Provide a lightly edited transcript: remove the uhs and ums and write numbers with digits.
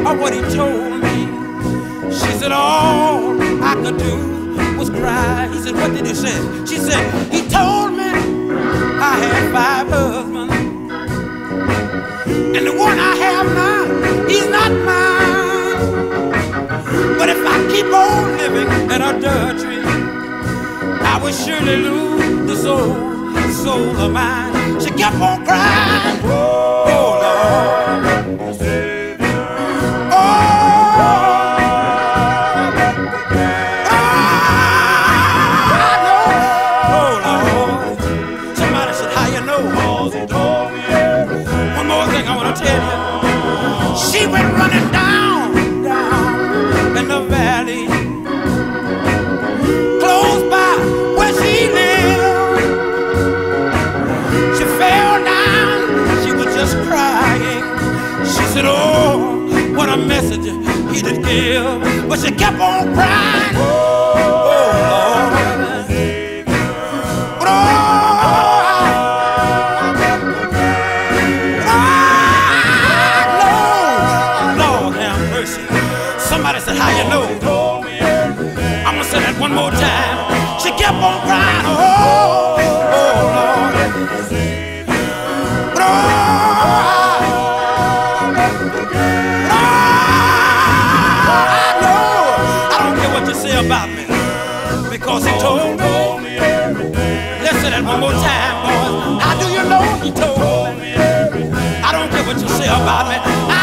of what he told me. She said all I could do was cry. He said, what did he say? She said, he told me I had 5 husbands, and the one I have now, he's not mine. But if I keep on living in adultery, I will surely lose the soul of mine. She kept on crying. Oh Lord, Savior. She went running down in the valley, close by where she lived. She fell down, she was just crying. She said, oh, what a message he did give. But she kept on crying. Oh, Lord. Somebody said, how you know? I'm gonna say that one more time. She kept on crying. Oh, Lord. I don't care what you say about me, because he told me. Let's say that one more time, boys. How do you know he told me? I don't care what you say about me.